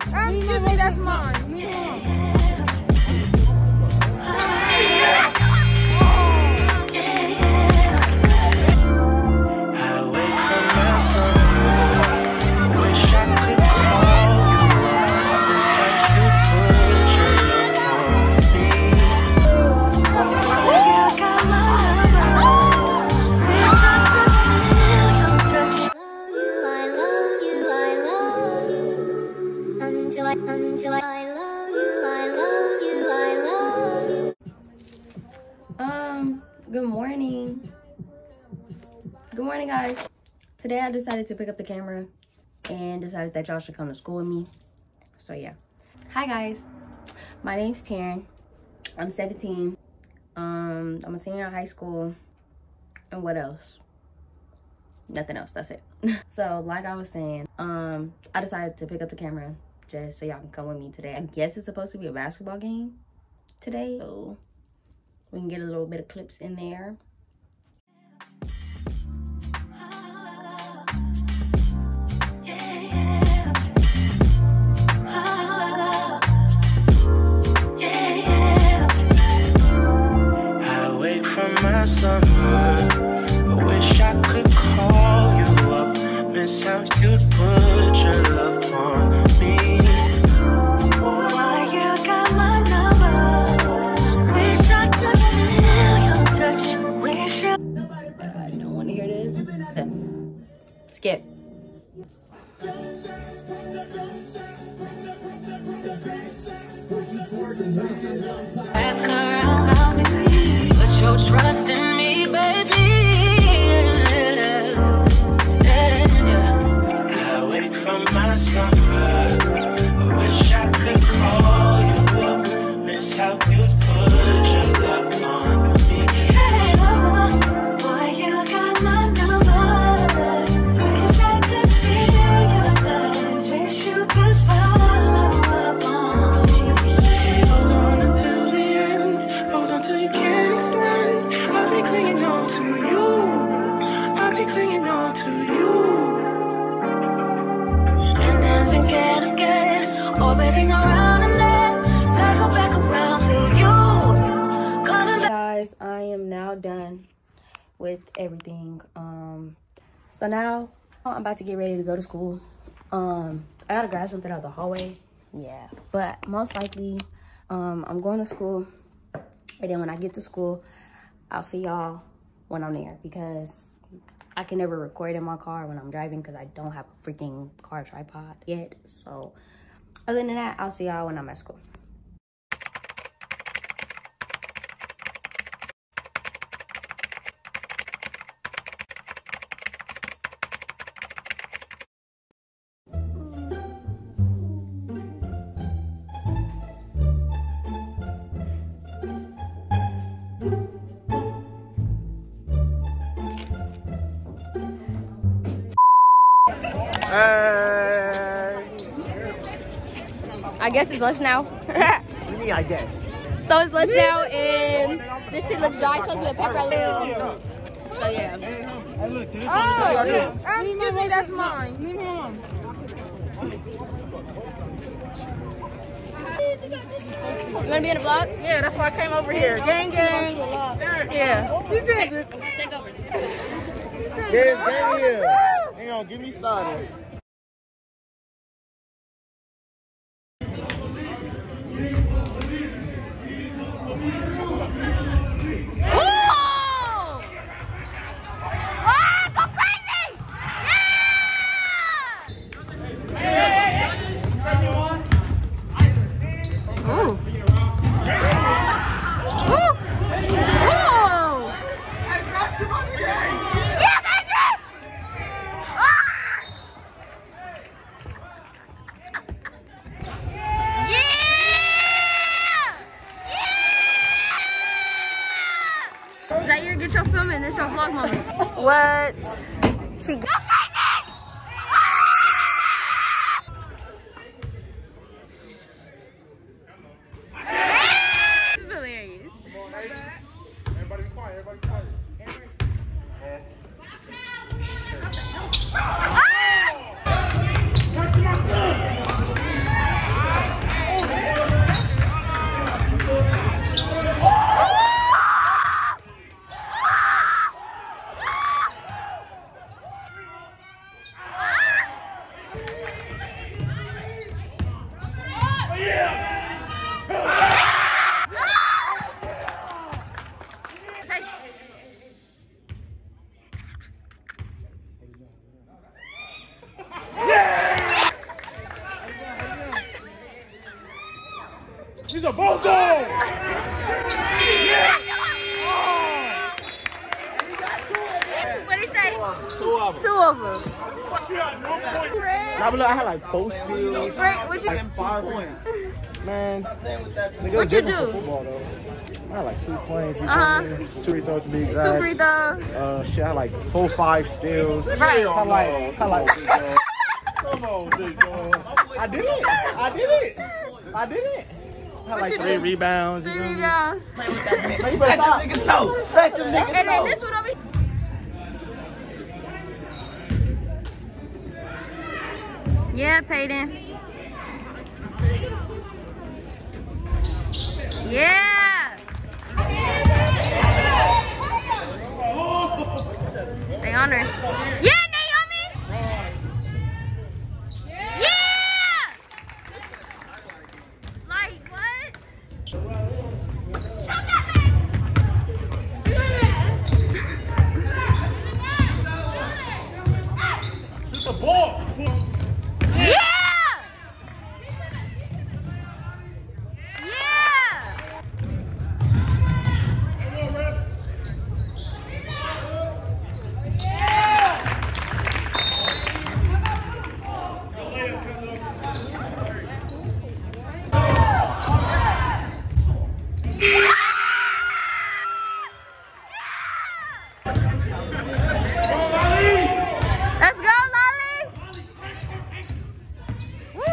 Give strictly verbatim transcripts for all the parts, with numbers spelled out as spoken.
Um, excuse me, that's mine. Um, good morning. Good morning, guys. Today I decided to pick up the camera and decided that y'all should come to school with me. So yeah. Hi guys. My name's Taryn. I'm seventeen. Um, I'm a senior in high school. And what else? Nothing else. That's it. So like I was saying, um, I decided to pick up the camera just so y'all can come with me today. I guess it's supposed to be a basketball game today, so we can get a little bit of clips in there. I wake from my slumber. I wish I could call you up. Miss how you put your love on me. Boy, you got my number. Wish I could feel your touch. Wish I... I don't want to hear this. Skip. Ask her out with me. Put your trust in me, baby. I wake from my slumber. I wish I could call you up. Miss how you put your love on me. Hey, oh, boy, you got my number. Wish I could feel your touch. Wish you could follow up on me. Hold on until the end. Hold on till you can't extend. I'll be clinging on to you. I'll be clinging on to you. And then begin again, orbiting around and then circle back around to you. Coming back. Guys, I am now done with everything. Um, so now I'm about to get ready to go to school. Um, I gotta grab something out of the hallway. Yeah, but most likely, um, I'm going to school. And then when I get to school, I'll see y'all when I'm there, because I can never record in my car when I'm driving because I don't have a freaking car tripod yet. So other than that, I'll see y'all when I'm at school. Uh, I guess it's lunch now. what do you mean, I guess? So it's lunch now, and this shit looks dry. It's supposed to be a pepper little. So yeah. Hey, look, to this Oh, one. yeah. Um, excuse me, that's mine. Leave me alone. You wanna be in the vlog? Yeah, that's why I came over here. Gang, gang. Yeah. She said, Take over. There's Danny here. Hang on, get me started. Zaire, get your film in. This your vlog moment. what? She got hilarious. Everybody be quiet, everybody be quiet. a bozo! What'd he say? Two of them. Two of them. Nah, but look, I had like four steals. Right, what you Like five points. Man, nigga, What you different do? for football, though. I had like two points. You Uh-huh. feel me? Two free throws to be exact. two free throws. Uh, shit, I had like four, five steals. Right. I like, I like. Come on, big dog. I did it. I did it. I did it. I had What like you three do? rebounds. Three you know? rebounds. Man, you better stop. Niggas know. Let them niggas And then know. this one over here. Yeah, Peyton. Yeah. Stay on her. Yeah, Naomi. Yeah. Like what? Shoot the ball. Yeah. Yeah. Let's go, Lolly! Woo!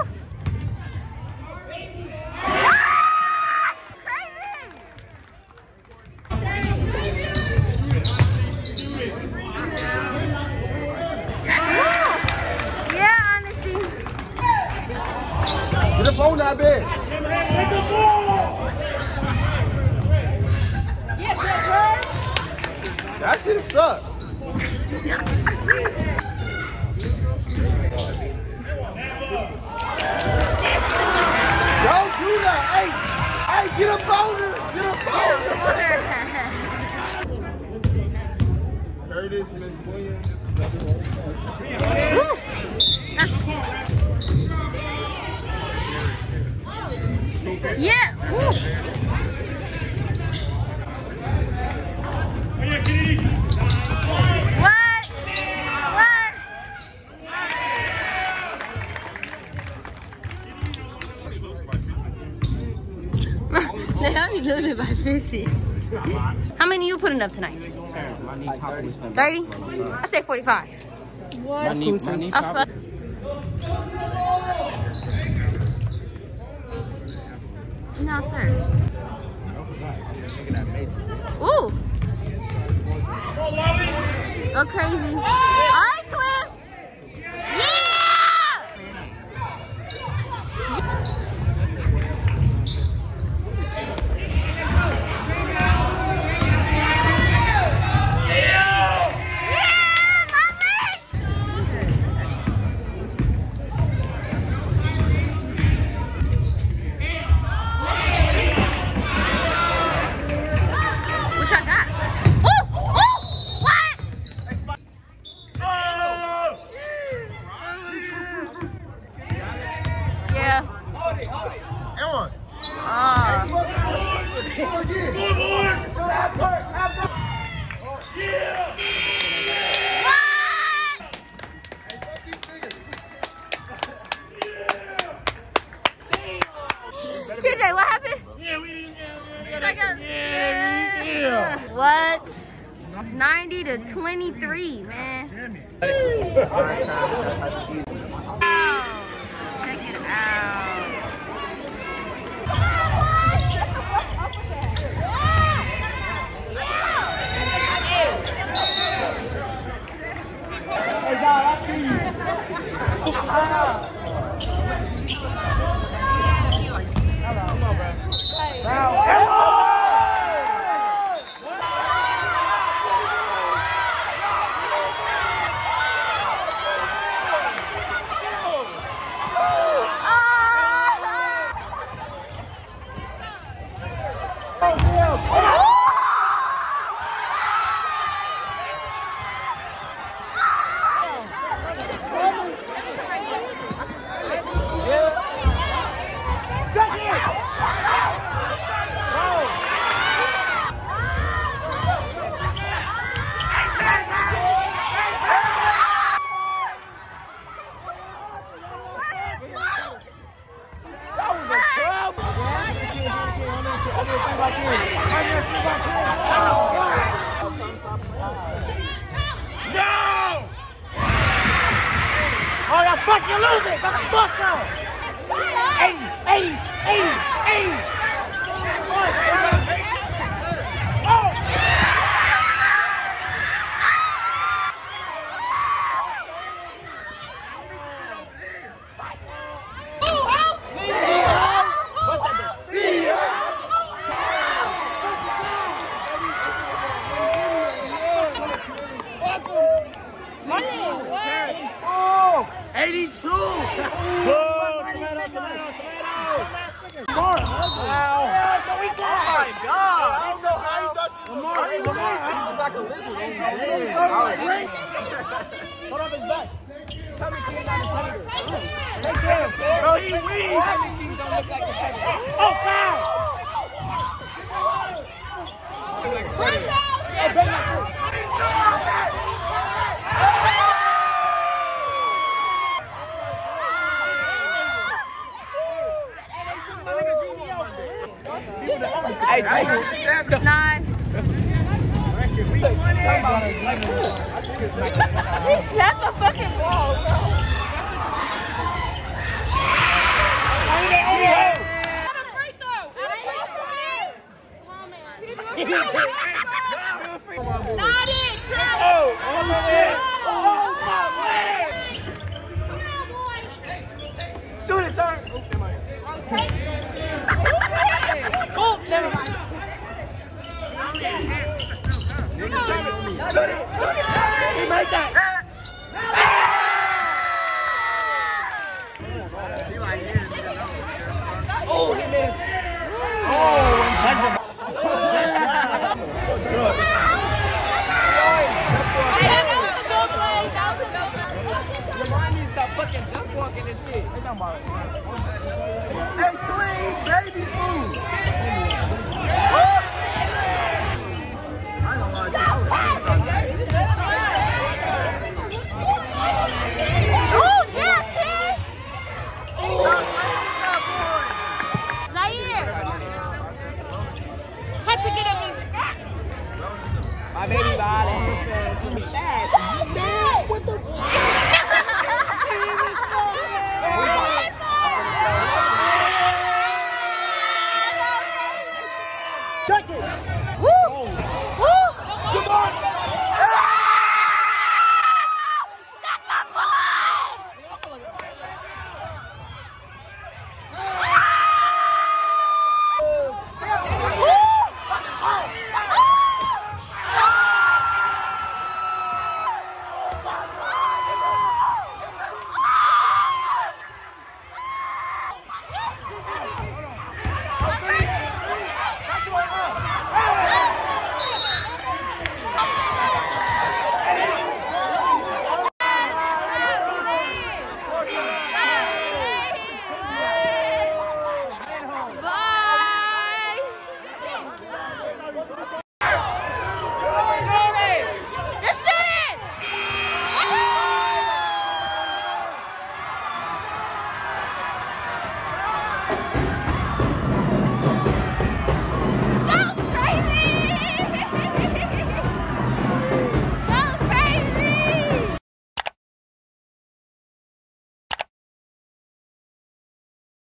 Ah! Crazy! Woo! Yeah, honesty. Get the phone out there. That shit suck. Don't do that. Hey, hey, get a boner. Get a boner. Heard this, Miss Williams. Yeah. Woo. What? What? Naomi losing by fifty. How many you putting up tonight? thirty? I say forty-five. My knee, my knee I top. fuck. No, sir. Ooh. Go crazy. All right, twin. Yeah! T J, what happened? Yeah, we didn't. Yeah, yeah. What? ninety to twenty-three, man. Wow. Check it out. Hey, God, I see you. Come on, bro. Now, No! Oh, you fucking losing, motherfucker! eighty, eighty, eighty, eighty! Oh! eighty-two! Oh, tomato, tomato, tomato! Lamar! Wow! Oh my God! I don't know how you thought you was Lamar, Lamar! He's like a lizard. Hold up his back. Tell me King not a predator. Take care. Bro, he weeds. Tell me King don't look like a predator. Oh, foul! Hey, Nine. That's the fucking ball, bro. Not a free throw. Not a free throw. Not it. Oh, oh shit. Oh, my leg. Shoot it, sir. Oh, never mind. Shoot it, shoot it. He made that. Oh, he missed. Oh, intentional. Lamar needs to stop fucking jump walking this shit. Hey, clean baby food.